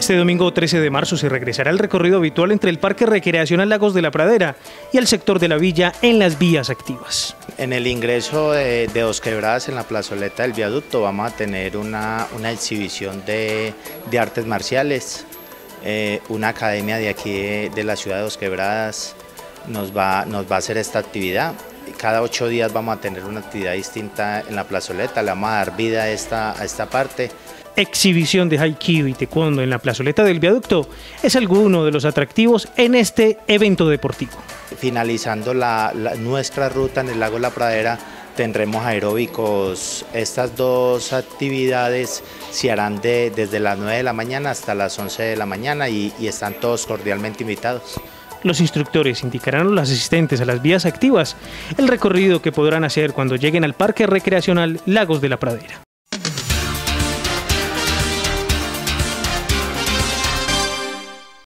Este domingo 13 de marzo se regresará el recorrido habitual entre el Parque Recreacional Lagos de la Pradera y el sector de la villa en las vías activas. En el ingreso de Dos Quebradas, en la plazoleta del viaducto, vamos a tener una exhibición de artes marciales. Una academia de aquí de la ciudad de Dos Quebradas nos va a hacer esta actividad. Cada 8 días vamos a tener una actividad distinta en la plazoleta, le vamos a dar vida a esta parte. Exhibición de Haikido y Taekwondo en la plazoleta del viaducto es alguno de los atractivos en este evento deportivo. Finalizando nuestra ruta en el lago La Pradera, tendremos aeróbicos. Estas dos actividades se harán desde las 9 de la mañana hasta las 11 de la mañana y están todos cordialmente invitados. Los instructores indicarán a los asistentes a las vías activas el recorrido que podrán hacer cuando lleguen al Parque Recreacional Lagos de la Pradera.